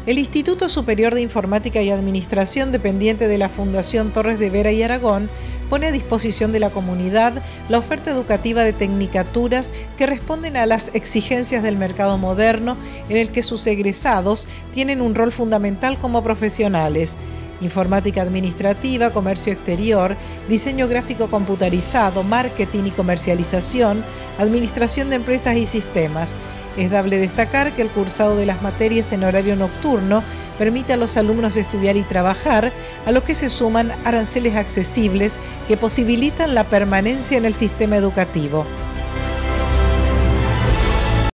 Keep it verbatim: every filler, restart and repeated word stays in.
El Instituto Superior de Informática y Administración, dependiente de la Fundación Torres de Vera y Aragón, pone a disposición de la comunidad la oferta educativa de tecnicaturas que responden a las exigencias del mercado moderno, en el que sus egresados tienen un rol fundamental como profesionales: informática administrativa, comercio exterior, diseño gráfico computarizado, marketing y comercialización, administración de empresas y sistemas. Es dable destacar que el cursado de las materias en horario nocturno permite a los alumnos estudiar y trabajar, a lo que se suman aranceles accesibles que posibilitan la permanencia en el sistema educativo.